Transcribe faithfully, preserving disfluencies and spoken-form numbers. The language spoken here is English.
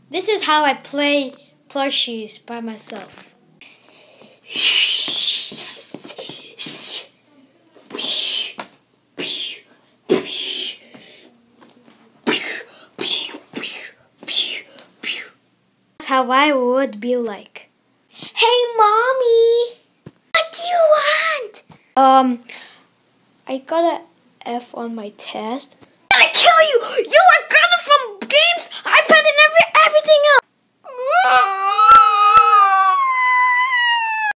This is how I play plushies by myself. That's how I would be like. Hey, Mommy! What do you want? Um, I got a F on my test. I'm gonna kill you! You are gonna from games, iPad, and every everything else!